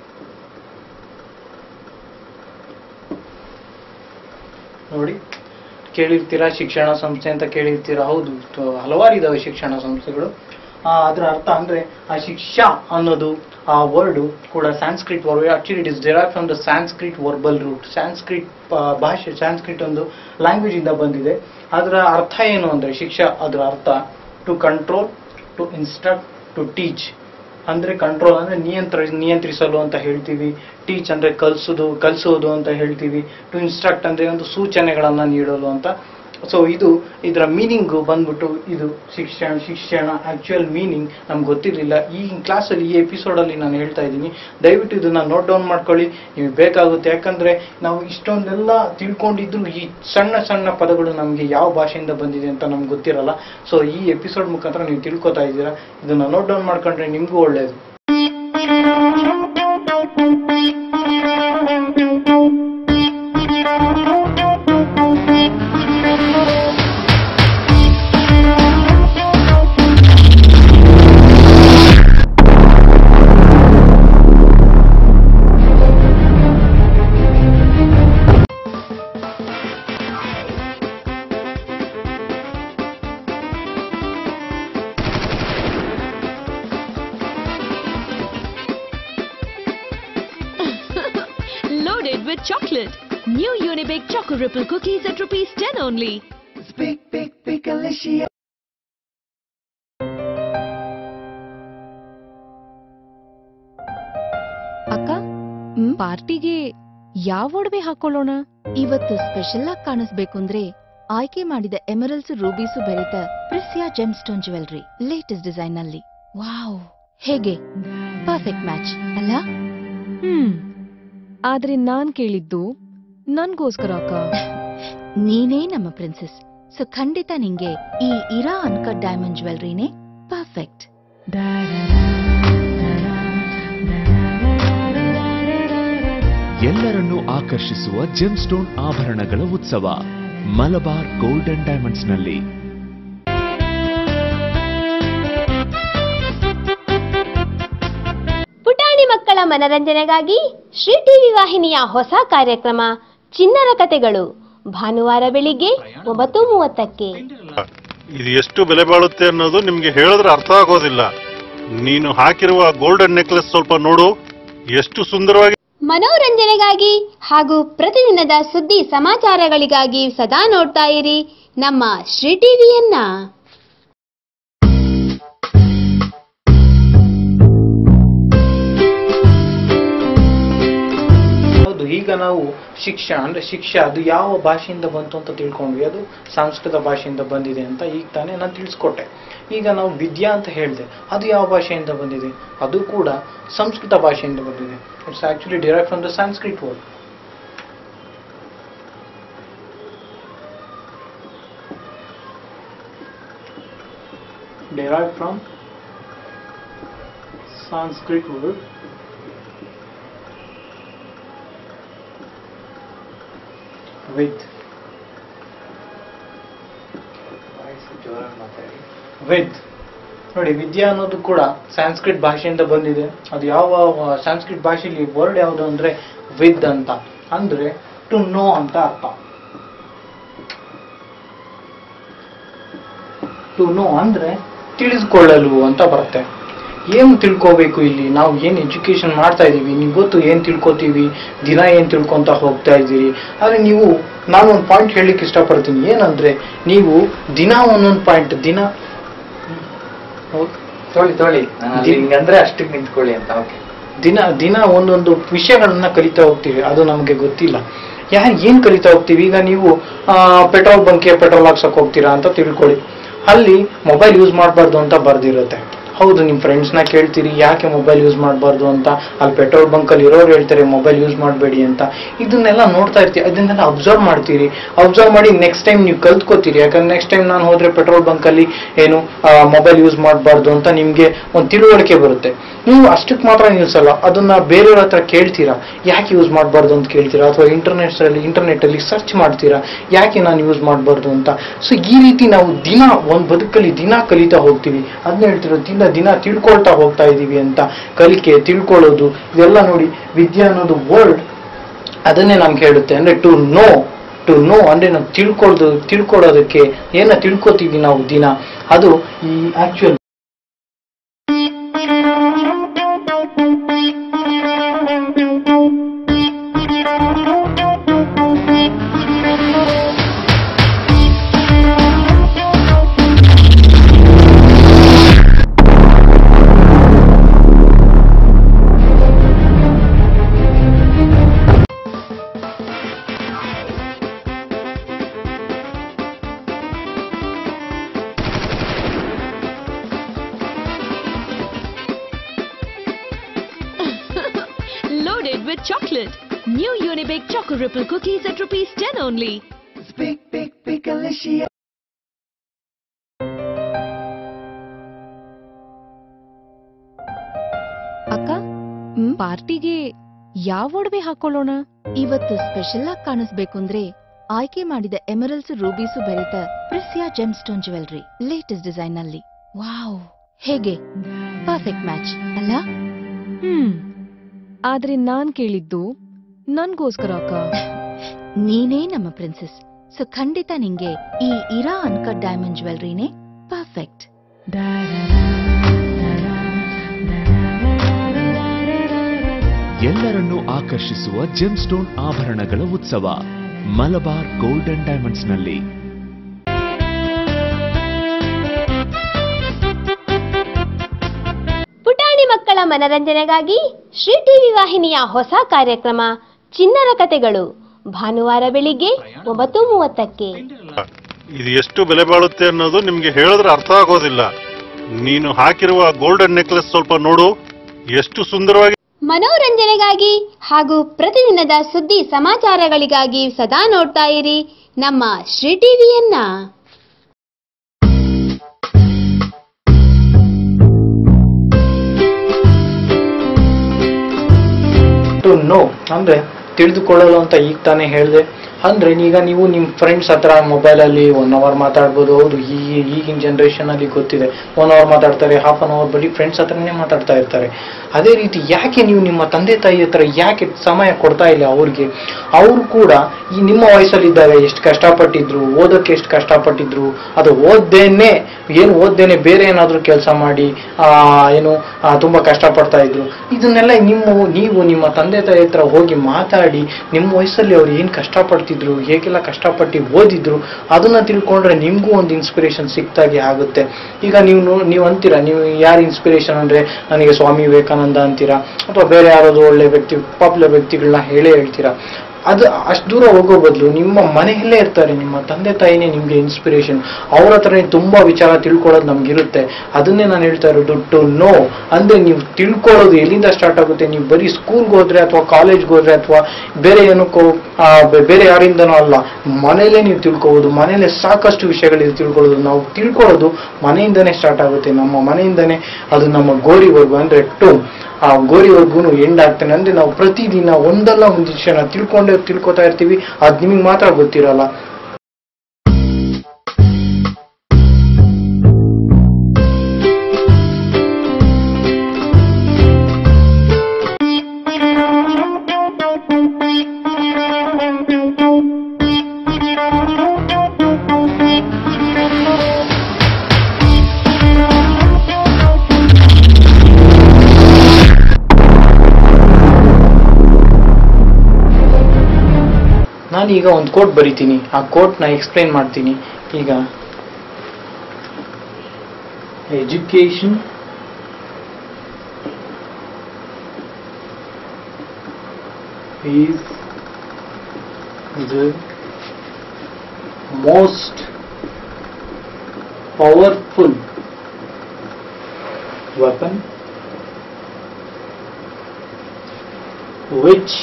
ನೋಡಿ, ಕೇಳಿರ್ತೀರಾ ಶಿಕ್ಷಣ ಸಂಸ್ಥೆ ಅಂತ ಕೇಳಿರ್ತೀರಾ. ಹೌದು, ಹಲವಾರು ಇದಾವೆ ಶಿಕ್ಷಣ ಸಂಸ್ಥೆಗಳು. ಅದರ ಅರ್ಥ ಅಂದ್ರೆ ಆ ಶಿಕ್ಷಾ ಅನ್ನೋದು ಆ ವರ್ಡ್ ಕೂಡ Sanskrit word. Actually it is derived from the Sanskrit verbal root. Sanskrit ಭಾಷೆ, ಸಂಸ್ಕೃತ್ ಒಂದು ಲ್ಯಾಂಗ್ವೇಜ್ ಇಂದ ಬಂದಿದೆ. ಅದರ ಅರ್ಥ ಏನು ಅಂದ್ರೆ ಶಿಕ್ಷಾ ಅದರ ಅರ್ಥ to control, to instruct, to teach. ಅಂದ್ರೆ ಕಂಟ್ರೋಲ್ ಅಂದ್ರೆ ನಿಯಂತ್ರ ನಿಯಂತ್ರಿಸಲು ಅಂತ ಹೇಳ್ತೀವಿ. ಟೀಚ್ ಅಂದ್ರೆ ಕಲಿಸೋದು ಕಲಿಸೋದು ಅಂತ ಹೇಳ್ತೀವಿ. ಟು ಇನ್ಸ್ಟ್ರಕ್ಟ್ ಅಂದ್ರೆ ಒಂದು ಸೂಚನೆಗಳನ್ನ ನೀಡಲು ಅಂತ. ಸೊ ಇದು ಇದರ ಮೀನಿಂಗ್ ಬಂದ್ಬಿಟ್ಟು ಇದು ಶಿಕ್ಷಣ ಶಿಕ್ಷಣ ಆಕ್ಚುಯಲ್ ಮೀನಿಂಗ್ ನಮ್ಗೆ ಗೊತ್ತಿರಲಿಲ್ಲ. ಈ ಕ್ಲಾಸಲ್ಲಿ ಈ ಎಪಿಸೋಡಲ್ಲಿ ನಾನು ಹೇಳ್ತಾ ಇದ್ದೀನಿ. ದಯವಿಟ್ಟು ಇದನ್ನ ನೋಟ್ ಡೌನ್ ಮಾಡ್ಕೊಳ್ಳಿ, ನಿಮಗೆ ಬೇಕಾಗುತ್ತೆ. ಯಾಕಂದ್ರೆ ನಾವು ಇಷ್ಟೊಂದೆಲ್ಲ ತಿಳ್ಕೊಂಡಿದ್ರು ಈ ಸಣ್ಣ ಸಣ್ಣ ಪದಗಳು ನಮಗೆ ಯಾವ ಭಾಷೆಯಿಂದ ಬಂದಿದೆ ಅಂತ ನಮ್ಗೆ ಗೊತ್ತಿರಲ್ಲ. ಸೊ ಈ ಎಪಿಸೋಡ್ ಮುಖಾಂತರ ನೀವು ತಿಳ್ಕೊತಾ ಇದ್ದೀರಾ. ಇದನ್ನ ನೋಟ್ ಡೌನ್ ಮಾಡ್ಕೊಂಡ್ರೆ ನಿಮಗೂ ಒಳ್ಳೆಯದು. with chocolate. New Unibig Choco Ripple Cookies at rupees ten only. It's big, big, big delicious. ಅಕ್ಕ ಪಾರ್ಟಿಗೆ ಯಾವ ಒಡವೆ ಹಾಕೊಳ್ಳೋಣ? ಇವತ್ತು ಸ್ಪೆಷಲ್ ಆಗಿ ಕಾಣಿಸ್ಬೇಕು ಅಂದ್ರೆ ಆಯ್ಕೆ ಮಾಡಿದ ಎಮರಲ್ಸ್ ರೂಬೀಸು ಬೆರೆತ precious gemstone jewellery latest design ನಲ್ಲಿ. ವಾವ್, ಹೇಗೆ ಪರ್ಫೆಕ್ಟ್ ಮ್ಯಾಚ್ ಅಲ್ಲ? ಹ್ಮ್ ಆದ್ರೆ ನಾನ್ ಕೇಳಿದ್ದು ನನ್ಗೋಸ್ಕರ ಅಕ್ಕ. ನೀನೇ ನಮ್ಮ ಪ್ರಿನ್ಸೆಸ್, ಸೊ ಖಂಡಿತ ನಿಂಗೆ ಈ ಇರಾ ಅನ್ಕಟ್ ಡೈಮಂಡ್ ಜ್ಯುವೆಲ್ರಿನೇ ಪರ್ಫೆಕ್ಟ್. ಎಲ್ಲರನ್ನೂ ಆಕರ್ಷಿಸುವ ಜೆಮ್ ಸ್ಟೋನ್ ಆಭರಣಗಳ ಉತ್ಸವ ಮಲಬಾರ್ ಗೋಲ್ಡನ್ ಡೈಮಂಡ್ಸ್ ನಲ್ಲಿ. ಪುಟಾಣಿ ಮಕ್ಕಳ ಮನರಂಜನೆಗಾಗಿ ಶ್ರೀ ಟಿವಿ ವಾಹಿನಿಯ ಹೊಸ ಕಾರ್ಯಕ್ರಮ ಚಿನ್ನರ ಕತೆಗಳು ಭಾನುವಾರ ಬೆಳಿಗ್ಗೆ ಒಂಬತ್ತು ಮೂವತ್ತಕ್ಕೆ. ಇದು ಎಷ್ಟು ಬೆಲೆ ಬಾಳುತ್ತೆ ಅನ್ನೋದು ನಿಮ್ಗೆ ಹೇಳಿದ್ರೆ ಅರ್ಥ ಆಗೋದಿಲ್ಲ. ನೀನು ಹಾಕಿರುವ ಗೋಲ್ಡನ್ ನೆಕ್ಲೆಸ್ ಸ್ವಲ್ಪ ನೋಡು, ಎಷ್ಟು ಸುಂದರವಾಗಿ. ಮನೋರಂಜನೆಗಾಗಿ ಹಾಗೂ ಪ್ರತಿದಿನದ ಸುದ್ದಿ ಸಮಾಚಾರಗಳಿಗಾಗಿ ಸದಾ ನೋಡ್ತಾ ಇರಿ ನಮ್ಮ ಶ್ರೀ ಟಿವಿಯನ್ನ. ಹೌದು, ಈಗ ನಾವು ಶಿಕ್ಷಣ ಅಂದ್ರೆ ಶಿಕ್ಷೆ ಅದು ಯಾವ ಭಾಷೆಯಿಂದ ಬಂತು ಅಂತ ತಿಳ್ಕೊಂಡ್ವಿ. ಅದು ಸಂಸ್ಕೃತ ಭಾಷೆಯಿಂದ ಬಂದಿದೆ ಅಂತ ಈಗ ತಾನೇ ನಾನು ತಿಳಿಸ್ಕೊಟ್ಟೆ. ಈಗ ನಾವು ವಿದ್ಯಾ ಅಂತ ಹೇಳಿದೆ, ಅದು ಯಾವ ಭಾಷೆಯಿಂದ ಬಂದಿದೆ? ಅದು ಕೂಡ ಸಂಸ್ಕೃತ ಭಾಷೆಯಿಂದ ಬಂದಿದೆ. It's actually derive from the Sanskrit word. Derive from Sanskrit word with with ನೋಡಿ, ವಿದ್ಯಾ ಅನ್ನೋದು ಕೂಡ ಸಂಸ್ಕೃತ್ ಭಾಷೆಯಿಂದ ಬಂದಿದೆ. ಅದು ಯಾವ ಸಂಸ್ಕೃತ್ ಭಾಷೆಯಲ್ಲಿ ವರ್ಡ್ ಯಾವುದು ಅಂದ್ರೆ ವಿದ್ ಅಂತ, ಅಂದ್ರೆ ಟು ನೋ ಅಂತ ಅರ್ಥ. ಟು ನೋ ಅಂದ್ರೆ ತಿಳಿದುಕೊಳ್ಳಲು ಅಂತ ಬರುತ್ತೆ. ಏನು ತಿಳ್ಕೋಬೇಕು ಇಲ್ಲಿ? ನಾವು ಏನು ಎಜುಕೇಶನ್ ಮಾಡ್ತಾ ಇದ್ದೀವಿ, ನೀವು ಗೊತ್ತು ಏನು ತಿಳ್ಕೊತೀವಿ, ದಿನ ಏನು ತಿಳ್ಕೊಂತ ಹೋಗ್ತಾ ಇದ್ದೀರಿ. ಆದರೆ ನೀವು, ನಾನು ಒಂದು ಪಾಯಿಂಟ್ ಹೇಳಲಿಕ್ಕೆ ಇಷ್ಟಪಡ್ತೀನಿ. ಏನಂದ್ರೆ ನೀವು ದಿನ ಒಂದೊಂದು ಪಾಯಿಂಟ್ ದಿನ ತೊಳಿ ತೊಳಿ ಹಿಂಗಂದ್ರೆ ಅಷ್ಟಕ್ಕೆ ನಿಂತ್ಕೊಳ್ಳಿ ಅಂತ. ಓಕೆ, ದಿನ ದಿನ ಒಂದೊಂದು ವಿಷಯಗಳನ್ನ ಕಲಿತಾ ಹೋಗ್ತೀವಿ. ಅದು ನಮಗೆ ಗೊತ್ತಿಲ್ಲ ಯಾರು ಏನು ಕಲಿತಾ ಹೋಗ್ತೀವಿ. ಈಗ ನೀವು ಪೆಟ್ರೋಲ್ ಬಂಕ್ಗೆ ಪೆಟ್ರೋಲ್ ಹಾಕ್ಸಕ್ ಹೋಗ್ತೀರಾ ಅಂತ ತಿಳ್ಕೊಳ್ಳಿ. ಅಲ್ಲಿ ಮೊಬೈಲ್ ಯೂಸ್ ಮಾಡಬಾರ್ದು ಅಂತ ಬರ್ದಿರುತ್ತೆ. ಹೌದು, ನಿಮ್ಮ ಫ್ರೆಂಡ್ಸ್ನ ಕೇಳ್ತೀರಿ ಯಾಕೆ ಮೊಬೈಲ್ ಯೂಸ್ ಮಾಡಬಾರ್ದು ಅಂತ. ಅಲ್ಲಿ ಪೆಟ್ರೋಲ್ ಬಂಕಲ್ಲಿ ಇರೋರು ಹೇಳ್ತಾರೆ ಮೊಬೈಲ್ ಯೂಸ್ ಮಾಡಬೇಡಿ ಅಂತ. ಇದನ್ನೆಲ್ಲ ನೋಡ್ತಾ ಇರ್ತೀವಿ, ಅದನ್ನೆಲ್ಲ ಅಬ್ಸರ್ವ್ ಮಾಡ್ತೀರಿ. ಅಬ್ಸರ್ವ್ ಮಾಡಿ ನೆಕ್ಸ್ಟ್ ಟೈಮ್ ನೀವು ಕಲ್ತ್ಕೋತೀರಿ. ಯಾಕಂದ್ರೆ ನೆಕ್ಸ್ಟ್ ಟೈಮ್ ನಾನು ಹೋದ್ರೆ ಪೆಟ್ರೋಲ್ ಬಂಕಲ್ಲಿ ಏನು ಮೊಬೈಲ್ ಯೂಸ್ ಮಾಡಬಾರ್ದು ಅಂತ ನಿಮಗೆ ಒಂದು ತಿಳುವಳಿಕೆ ಬರುತ್ತೆ. ನೀವು ಅಷ್ಟಕ್ಕೆ ಮಾತ್ರ ನಿಲ್ಸಲ್ಲ, ಅದನ್ನ ಬೇರೆಯವ್ರ ಹತ್ರ ಕೇಳ್ತೀರಾ, ಯಾಕೆ ಯೂಸ್ ಮಾಡಬಾರ್ದು ಅಂತ ಕೇಳ್ತೀರಾ. ಅಥವಾ ಇಂಟರ್ನೆಟ್ ಅಲ್ಲಿ ಇಂಟರ್ನೆಟ್ ಅಲ್ಲಿ ಸರ್ಚ್ ಮಾಡ್ತೀರಾ, ಯಾಕೆ ನಾನು ಯೂಸ್ ಮಾಡಬಾರ್ದು ಅಂತ. ಸೊ ಈ ರೀತಿ ನಾವು ದಿನ ಒಂದು ಬದುಕಲ್ಲಿ ದಿನ ಕಲಿತಾ ಹೋಗ್ತೀವಿ. ಅದನ್ನ ಹೇಳ್ತಿರೋ ದಿನ ದಿನ ತಿಳ್ಕೊಳ್ತಾ ಹೋಗ್ತಾ ಇದೀವಿ ಅಂತ. ಕಲಿಕೆ, ತಿಳ್ಕೊಳ್ಳೋದು, ಇದೆಲ್ಲ ನೋಡಿ ವಿದ್ಯಾ ಅನ್ನೋದು ವರ್ಡ್ ಅದನ್ನೇ ನಮ್ಗೆ ಹೇಳುತ್ತೆ. ಅಂದ್ರೆ ಟು ನೋ ಟು ನೋ ಅಂದ್ರೆ ನಾವು ತಿಳ್ಕೊಳ್ಳೋದು ತಿಳ್ಕೊಳ್ಳೋದಕ್ಕೆ ಏನ ತಿಳ್ಕೊತೀವಿ ನಾವು ದಿನ, ಅದು ಈ actual. Loaded with chocolate. New Unibig Choco Ripple Cookies at rupees ten only. It's big, big, big delicious. ಅಕ್ಕ ಪಾರ್ಟಿಗೆ ಯಾವ ಒಡವೆ ಹಾಕೊಳ್ಳೋಣ? ಇವತ್ತು ಸ್ಪೆಷಲ್ ಆಗಿ ಕಾಣಿಸ್ಬೇಕು ಅಂದ್ರೆ ಆಯ್ಕೆ ಮಾಡಿದ ಎಮರಲ್ಸ್ ರೂಬೀಸು ಬೆರೆತ precious gemstone jewellery latest design ನಲ್ಲಿ. ವಾವ್, ಹೇಗೆ ಪರ್ಫೆಕ್ಟ್ ಮ್ಯಾಚ್ ಅಲ್ಲ? ಹ್ಮ್ ಆದ್ರೆ ನಾನ್ ಕೇಳಿದ್ದು ನನ್ಗೋಸ್ಕರ ಅಕ್ಕ. ನೀನೇ ನಮ್ಮ ಪ್ರಿನ್ಸೆಸ್, ಸೊ ಖಂಡಿತ ನಿಂಗೆ ಈ ಇರಾ ಅನ್ಕಟ್ ಡೈಮಂಡ್ ಜ್ಯುವೆಲ್ರಿನೇ ಪರ್ಫೆಕ್ಟ್. ಎಲ್ಲ ಎಲ್ಲರನ್ನೂ ಆಕರ್ಷಿಸುವ ಜೆಮ್ಸ್ಟೋನ್ ಆಭರಣಗಳ ಉತ್ಸವ ಮಲಬಾರ್ ಗೋಲ್ಡನ್ ಡೈಮಂಡ್ಸ್ನಲ್ಲಿ. ಪುಟಾಣಿ ಮಕ್ಕಳ ಮನರಂಜನೆಗಾಗಿ ಶ್ರೀ ಟಿವಿ ವಾಹಿನಿಯ ಹೊಸ ಕಾರ್ಯಕ್ರಮ ಚಿನ್ನರ ಕತೆಗಳು ಭಾನುವಾರ ಬೆಳಿಗ್ಗೆ ಒಂಬತ್ತು ಮೂವತ್ತಕ್ಕೆ. ಇದು ಎಷ್ಟು ಬೆಲೆ ಬಾಳುತ್ತೆ ಅನ್ನೋದು ನಿಮ್ಗೆ ಹೇಳಿದ್ರೆ ಅರ್ಥ ಆಗೋದಿಲ್ಲ. ನೀನು ಹಾಕಿರುವ ಗೋಲ್ಡನ್ ನೆಕ್ಲೆಸ್ ಸ್ವಲ್ಪ ನೋಡು, ಎಷ್ಟು ಸುಂದರವಾಗಿ. ಮನೋರಂಜನೆಗಾಗಿ ಹಾಗೂ ಪ್ರತಿದಿನದ ಸುದ್ದಿ ಸಮಾಚಾರಗಳಿಗಾಗಿ ಸದಾ ನೋಡ್ತಾ ಇರಿ ನಮ್ಮ ಶ್ರೀ ಟಿವಿಯನ್ನ. ಟು ನೋ ಅಂದ್ರೆ ತಿಳಿದುಕೊಳ್ಳಲು ಅಂತ ಈಗ ತಾನೇ ಹೇಳಿದೆ. ಅಂದ್ರೆ ಈಗ ನೀವು ನಿಮ್ಮ ಫ್ರೆಂಡ್ಸ್ ಹತ್ರ ಮೊಬೈಲಲ್ಲಿ ಒನ್ ಅವರ್ ಮಾತಾಡ್ಬೋದು. ಹೌದು, ಈ ಈಗಿನ ಜನ್ರೇಷನ್ ಅಲ್ಲಿ ಗೊತ್ತಿದೆ, ಒನ್ ಅವರ್ ಮಾತಾಡ್ತಾರೆ, ಹಾಫ್ ಅನ್ ಅವರ್ ಬರೀ ಫ್ರೆಂಡ್ಸ್ ಹತ್ರನೇ ಮಾತಾಡ್ತಾ ಇರ್ತಾರೆ. ಅದೇ ರೀತಿ ಯಾಕೆ ನೀವು ನಿಮ್ಮ ತಂದೆ ತಾಯಿ ಹತ್ರ ಯಾಕೆ ಸಮಯ ಕೊಡ್ತಾ ಇಲ್ಲ ಅವ್ರಿಗೆ? ಅವರು ಕೂಡ ಈ ನಿಮ್ಮ ವಯಸ್ಸಲ್ಲಿದ್ದಾಗ ಎಷ್ಟು ಕಷ್ಟಪಟ್ಟಿದ್ರು, ಓದೋಕ್ಕೆ ಎಷ್ಟು ಕಷ್ಟಪಟ್ಟಿದ್ರು, ಅದು ಓದ್ದೇನೆ ಏನು ಓದ್ದೇನೆ ಬೇರೆ ಏನಾದರೂ ಕೆಲಸ ಮಾಡಿ ಆ ಏನು ತುಂಬಾ ಕಷ್ಟಪಡ್ತಾ ಇದ್ರು. ಇದನ್ನೆಲ್ಲ ನಿಮ್ಮ ನೀವು ನಿಮ್ಮ ತಂದೆ ತಾಯಿ ಹತ್ರ ಹೋಗಿ ಮಾತಾಡಿ ನಿಮ್ಮ ವಯಸ್ಸಲ್ಲಿ ಅವ್ರು ಏನು ಕಷ್ಟಪಡ್ತಿದ್ರು, ಹೇಗೆಲ್ಲ ಕಷ್ಟಪಟ್ಟು ಓದಿದ್ರು ಅದನ್ನ ತಿಳ್ಕೊಂಡ್ರೆ ನಿಮ್ಗೂ ಒಂದು ಇನ್ಸ್ಪಿರೇಷನ್ ಸಿಕ್ತಾಗೆ ಆಗುತ್ತೆ. ಈಗ ನೀವು ನೀವು ಅಂತೀರಾ, ನೀವು ಯಾರು ಇನ್ಸ್ಪಿರೇಷನ್ ಅಂದ್ರೆ ನನಗೆ ಸ್ವಾಮಿ ವಿವೇಕಾನಂದ ಅಂತೀರಾ, ಅಥವಾ ಬೇರೆ ಯಾರಾದ್ರೂ ಒಳ್ಳೆ ವ್ಯಕ್ತಿ ಪಾಪ್ಯುಲರ್ ವ್ಯಕ್ತಿಗಳನ್ನ ಹೇಳೇ ಹೇಳ್ತೀರಾ. ಅದು ಅಷ್ಟು ದೂರ ಹೋಗೋ ಬದಲು ನಿಮ್ಮ ಮನೆಯಲ್ಲೇ ಇರ್ತಾರೆ, ನಿಮ್ಮ ತಂದೆ ತಾಯಿನೇ ನಿಮ್ಗೆ ಇನ್ಸ್ಪಿರೇಷನ್. ಅವ್ರ ಹತ್ರನೇ ತುಂಬಾ ವಿಚಾರ ತಿಳ್ಕೊಳ್ಳೋದು ನಮ್ಗಿರುತ್ತೆ. ಅದನ್ನೇ ನಾನು ಹೇಳ್ತಾ ಇರೋದು ಟು ನೋ ಅಂದ್ರೆ ನೀವು ತಿಳ್ಕೊಳ್ಳೋದು ಎಲ್ಲಿಂದ ಸ್ಟಾರ್ಟ್ ಆಗುತ್ತೆ. ನೀವು ಬರೀ ಸ್ಕೂಲ್ಗೆ ಹೋದ್ರೆ ಅಥವಾ ಕಾಲೇಜ್ಗೆ ಹೋದ್ರೆ ಅಥವಾ ಬೇರೆ ಏನಕ್ಕೋ ಬೇರೆ ಯಾರಿಂದನೋ ಅಲ್ಲ, ಮನೇಲೇ ನೀವು ತಿಳ್ಕೋಬಹುದು. ಮನೇಲೆ ಸಾಕಷ್ಟು ವಿಷಯಗಳಿದೆ ತಿಳ್ಕೊಳ್ಳೋದು. ನಾವು ತಿಳ್ಕೊಳ್ಳೋದು ಮನೆಯಿಂದನೇ ಸ್ಟಾರ್ಟ್ ಆಗುತ್ತೆ, ನಮ್ಮ ಮನೆಯಿಂದನೇ ಅದು ನಮ್ಮ ಗೋರಿವರೆಗೂ ಅಂದ್ರೆ ಟು ಆ ಗೋರಿವರೆಗೂ ಎಂಡ್ ಆಗ್ತಾನೆ. ಅಂದ್ರೆ ನಾವು ಪ್ರತಿದಿನ ಒಂದಲ್ಲ ಒಂದು ವಿಷಯನ ತಿಳ್ಕೊಂಡೇ ತಿಳ್ಕೊತಾ ಇರ್ತೀವಿ, ಅದು ನಿಮಗೆ ಮಾತ್ರ ಗೊತ್ತಿರಲ್ಲ. ನಾನೀಗ ಒಂದು ಕೋಟ್ ಬರಿತೀನಿ, ಆ ಕೋಟ್ ನ ಎಕ್ಸ್ಪ್ಲೈನ್ ಮಾಡ್ತೀನಿ. ಈಗ education is the most powerful weapon which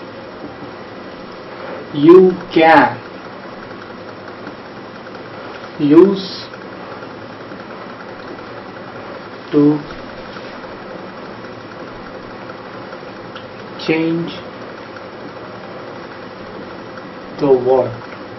you can use to change the world.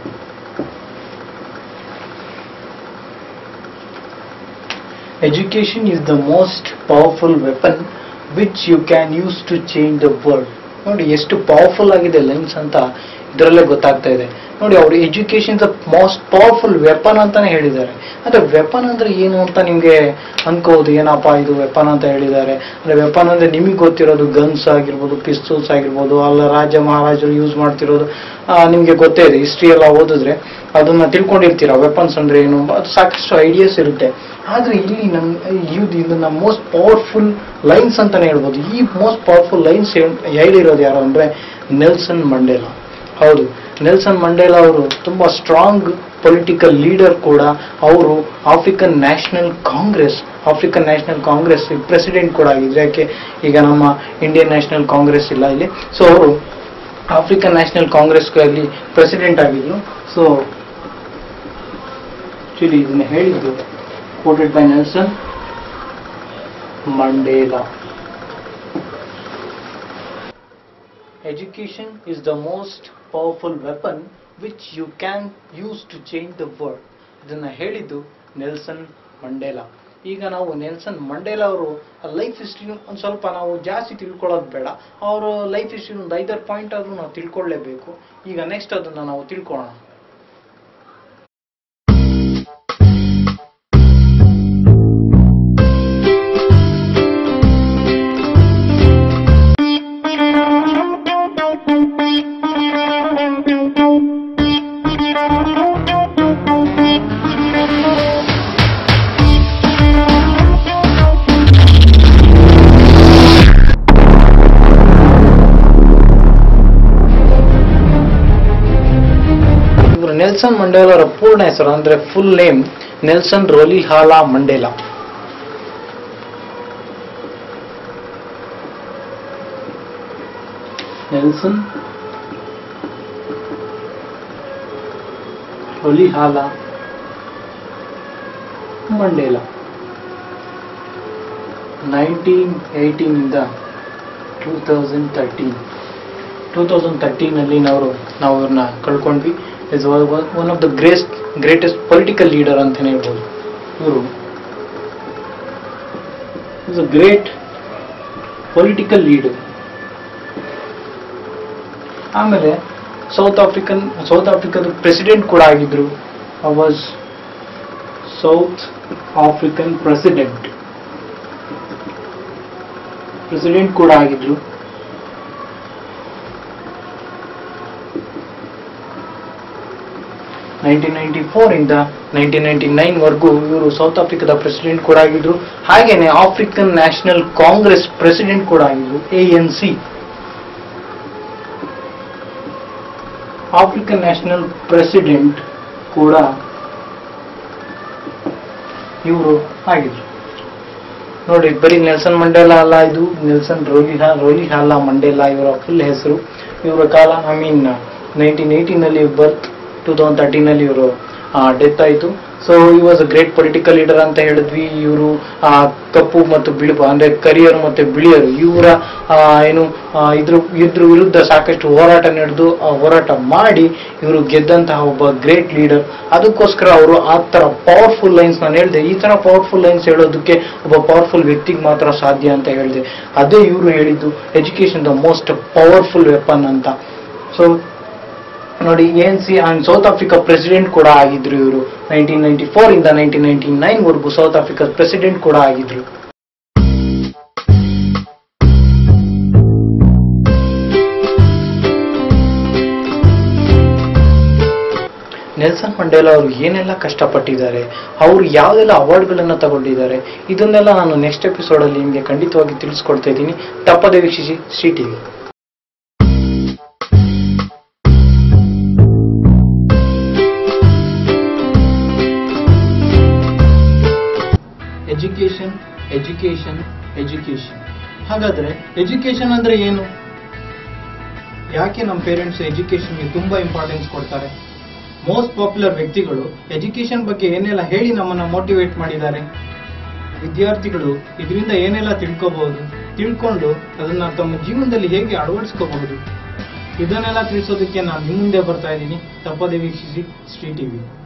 Education is the most powerful weapon which you can use to change the world. ನೋಡಿ ಎಷ್ಟು powerful ಆಗಿದೆ lines ಅಂತ ಇದರಲ್ಲೇ ಗೊತ್ತಾಗ್ತಾ ಇದೆ. ನೋಡಿ, ಅವರು education the most powerful weapon ಅಂತಾನೆ ಹೇಳಿದ್ದಾರೆ. ಅಂದ್ರೆ ವೆಪನ್ ಅಂದ್ರೆ ಏನು ಅಂತ ನಿಮ್ಗೆ ಅನ್ಕೋದು, ಏನಪ್ಪಾ ಇದು ವೆಪನ್ ಅಂತ ಹೇಳಿದ್ದಾರೆ. ಅಂದ್ರೆ ವೆಪನ್ ಅಂದ್ರೆ ನಿಮಗೆ ಗೊತ್ತಿರೋದು ಗನ್ಸ್ ಆಗಿರ್ಬೋದು, ಪಿಸ್ತೂಲ್ಸ್ ಆಗಿರ್ಬೋದು, ಅಲ್ಲ ರಾಜ ಮಹಾರಾಜರು ಯೂಸ್ ಮಾಡ್ತಿರೋದು ನಿಮ್ಗೆ ಗೊತ್ತೇ ಇದೆ. ಹಿಸ್ಟ್ರಿ ಎಲ್ಲ ಓದಿದ್ರೆ ಅದನ್ನ ತಿಳ್ಕೊಂಡಿರ್ತೀರ, ವೆಪನ್ಸ್ ಅಂದ್ರೆ ಏನು, ಅದು ಸಾಕಷ್ಟು ಐಡಿಯಾಸ್ ಇರುತ್ತೆ. ಆದ್ರೆ ಇಲ್ಲಿ ನಮ್ ಇದು ಇದನ್ನ ಮೋಸ್ಟ್ ಪವರ್ಫುಲ್ ಲೈನ್ಸ್ ಅಂತಾನೆ ಹೇಳ್ಬೋದು. ಈ ಮೋಸ್ಟ್ ಪವರ್ಫುಲ್ ಲೈನ್ಸ್ ಹೇಳಿರೋದು ಯಾರು ಅಂದ್ರೆ ನೆಲ್ಸನ್ ಮಂಡೇಲಾ. ಹೌದು, ನೆಲ್ಸನ್ ಮಂಡೇಲಾ ಅವರು ತುಂಬಾ ಸ್ಟ್ರಾಂಗ್ ಪೊಲಿಟಿಕಲ್ ಲೀಡರ್ ಕೂಡ. ಅವರು African National Congress African National Congress president ಕೂಡ ಆಗಿದ್ರು. ಯಾಕೆ ಈಗ ನಮ್ಮ ಇಂಡಿಯನ್ ನ್ಯಾಷನಲ್ ಕಾಂಗ್ರೆಸ್ ಇಲ್ಲ ಇಲ್ಲಿ, ಸೊ ಅವರು ಆಫ್ರಿಕನ್ ನ್ಯಾಷನಲ್ ಕಾಂಗ್ರೆಸ್ ಅಲ್ಲಿ ಪ್ರೆಸಿಡೆಂಟ್ ಆಗಿದ್ರು. ಸೊ ಆಕ್ಚುಲಿ ಇದನ್ನ ಹೇಳಿದ್ದು quoted by Nelson Mandela. Education is the most powerful weapon which you can use to change the world. ಇದನ್ನ ಹೇಳಿದ್ದು ನೆಲ್ಸನ್ ಮಂಡೇಲಾ. ಈಗ ನಾವು ನೆಲ್ಸನ್ ಮಂಡೇಲಾ ಅವರು ಲೈಫ್ ಹಿಸ್ಟ್ರಿ ಒಂದು ಸ್ವಲ್ಪ ನಾವು ಜಾಸ್ತಿ ತಿಳ್ಕೊಳ್ಳೋದು ಬೇಡ, ಅವರ ಲೈಫ್ ಹಿಸ್ಟ್ರಿ ಒಂದು ಐದಾರು ಪಾಯಿಂಟ್ ಆದ್ರೂ ನಾವು ತಿಳ್ಕೊಳ್ಳೇಬೇಕು. ಈಗ ನೆಕ್ಸ್ಟ್ ಅದನ್ನ ನಾವು ತಿಳ್ಕೊಳ್ಳೋಣ. ಮಂಡೇಲಾ ಅವರ ಪೂರ್ಣ ಹೆಸರು ಅಂದ್ರೆ full name Nelson Rolihlahla Mandela. Nelson Rolihlahla Mandela nineteen eighteen ಇಂದ two thousand thirteen two thousand ತರ್ಟೀನಲ್ಲಿ ನಾವು ನಾವು ಅವ್ರನ್ನ ಕಳ್ಕೊಂಡ್ವಿ. Is one of the greatest greatest political leader ಅಂತಲೇ ಹೇಳ್ಬೋದು. ಇವರು is a great political leader. ಆಮೇಲೆ ಸೌತ್ ಆಫ್ರಿಕನ್ ಸೌತ್ ಆಫ್ರಿಕಾದ ಪ್ರೆಸಿಡೆಂಟ್ ಕೂಡ ಆಗಿದ್ರು. Was South African president president ಕೂಡ ಆಗಿದ್ರು. ನೈನ್ಟೀನ್ ನೈನ್ಟಿ ಫೋರ್ ಇಂದ ನೈನ್ಟೀನ್ ನೈನ್ಟಿ ನೈನ್ ವರೆಗೂ ಇವರು ಸೌತ್ ಆಫ್ರಿಕಾದ ಪ್ರೆಸಿಡೆಂಟ್ ಕೂಡ ಆಗಿದ್ರು. ಹಾಗೇನೆ ಆಫ್ರಿಕನ್ ನ್ಯಾಷನಲ್ ಕಾಂಗ್ರೆಸ್ ಪ್ರೆಸಿಡೆಂಟ್ ಕೂಡ ಆಗಿದ್ರು, A N C. African National president ಕೂಡ ಇವರು ಆಗಿದ್ರು. ನೋಡಿ, ಬರೀ ನೆಲ್ಸನ್ ಮಂಡೇಲಾ ಅಲ್ಲ, ಇದು ನೆಲ್ಸನ್ ರೋಲಿಹಾ ರೋಲಿಹಾಲಾ ಮಂಡೇಲಾ ಇವರ ಫುಲ್ ಹೆಸರು. ಇವರ ಕಾಲ ಐ ಮೀನ್ ನೈನ್ಟೀನ್ ಏಯ್ಟೀನ್ ನಲ್ಲಿ ಬರ್ತ್, ಟೂ ತೌಸಂಡ್ ತರ್ಟೀನ್ ಅಲ್ಲಿ ಇವರು ಡೆತ್ ಆಯಿತು. ಸೊ ಈ was a great political leader ಅಂತ ಹೇಳಿದ್ವಿ. ಇವರು ಕಪ್ಪು ಮತ್ತು ಬಿಳುಪು ಅಂದ್ರೆ ಕರಿಯರು ಮತ್ತೆ ಬಿಳಿಯರು ಇವರ ಏನು ಇದ್ರ ಇದ್ರ ವಿರುದ್ಧ ಸಾಕಷ್ಟು ಹೋರಾಟ ನಡೆದು ಹೋರಾಟ ಮಾಡಿ ಇವರು ಗೆದ್ದಂತಹ ಒಬ್ಬ ಗ್ರೇಟ್ ಲೀಡರ್. ಅದಕ್ಕೋಸ್ಕರ ಅವರು ಆ ತರ ಪವರ್ಫುಲ್ ಲೈನ್ಸ್ ನಾನು ಹೇಳಿದೆ, ಈ ತರ ಪವರ್ಫುಲ್ ಲೈನ್ಸ್ ಹೇಳೋದಕ್ಕೆ ಒಬ್ಬ ಪವರ್ಫುಲ್ ವ್ಯಕ್ತಿಗೆ ಮಾತ್ರ ಸಾಧ್ಯ ಅಂತ ಹೇಳಿದೆ. ಅದೇ ಇವರು ಹೇಳಿದ್ದು education the most powerful weapon ಅಂತ. ಸೊ ನೋಡಿ, N C and South Africa president ಕೂಡ ಆಗಿದ್ರು ಇವರು. ನೈನ್ಟೀನ್ ನೈನ್ಟಿ ಫೋರ್ ಇಂದ ನೈನ್ಟೀನ್ ನೈನ್ಟಿ ನೈನ್ ವರೆಗೂ ಸೌತ್ ಆಫ್ರಿಕಾ ಪ್ರೆಸಿಡೆಂಟ್ ಕೂಡ ಆಗಿದ್ರು. ನೆಲ್ಸನ್ ಮಂಡೇಲಾ ಅವರು ಏನೆಲ್ಲ ಕಷ್ಟಪಟ್ಟಿದ್ದಾರೆ, ಅವರು ಯಾವುದೆಲ್ಲ ಅವಾರ್ಡ್ಗಳನ್ನು ತಗೊಂಡಿದ್ದಾರೆ, ಇದನ್ನೆಲ್ಲ ನಾನು ನೆಕ್ಸ್ಟ್ ಎಪಿಸೋಡ್ ಅಲ್ಲಿ ನಿಮಗೆ ಖಂಡಿತವಾಗಿ ತಿಳಿಸ್ಕೊಡ್ತಾ ಇದ್ದೀನಿ. ತಪ್ಪದೆ ವೀಕ್ಷಿಸಿ Shri TV. Education education education ಹಾಗಾದ್ರೆ ಎಜುಕೇಶನ್ ಅಂದ್ರೆ ಏನು? ಯಾಕೆ ನಮ್ಮ ಪೇರೆಂಟ್ಸ್ ಎಜುಕೇಶನ್ಗೆ ತುಂಬಾ ಇಂಪಾರ್ಟೆನ್ಸ್ ಕೊಡ್ತಾರೆ? ಮೋಸ್ಟ್ ಪಾಪ್ಯುಲರ್ ವ್ಯಕ್ತಿಗಳು ಎಜುಕೇಶನ್ ಬಗ್ಗೆ ಏನೆಲ್ಲ ಹೇಳಿ ನಮ್ಮನ್ನ ಮೋಟಿವೇಟ್ ಮಾಡಿದ್ದಾರೆ. ವಿದ್ಯಾರ್ಥಿಗಳು ಇದರಿಂದ ಏನೆಲ್ಲ ತಿಳ್ಕೋಬಹುದು, ತಿಳ್ಕೊಂಡು ಅದನ್ನ ತಮ್ಮ ಜೀವನದಲ್ಲಿ ಹೇಗೆ ಅಳವಡಿಸ್ಕೋಬಹುದು, ಇದನ್ನೆಲ್ಲ ತಿಳಿಸೋದಕ್ಕೆ ನಾನು ನಿಮ್ಮ ಮುಂದೆ ಬರ್ತಾ ಇದ್ದೀನಿ. ತಪ್ಪದೆ ವೀಕ್ಷಿಸಿ ಶ್ರೀ ಟಿವಿ.